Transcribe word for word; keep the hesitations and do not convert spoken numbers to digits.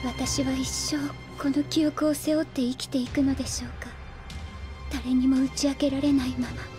私は一生この記憶を背負って生きていくのでしょうか。誰にも打ち明けられないまま。